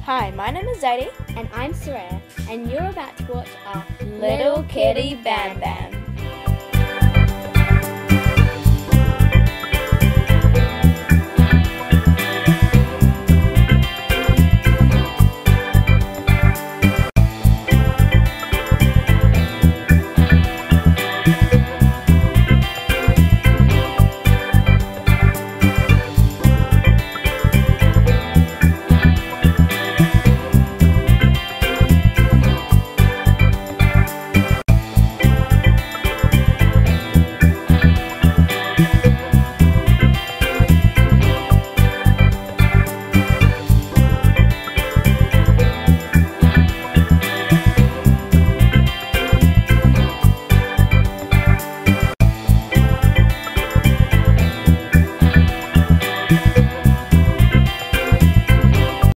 Hi, my name is Zadie. And I'm Soraya, and you're about to watch our Little Kitty Bam Bam.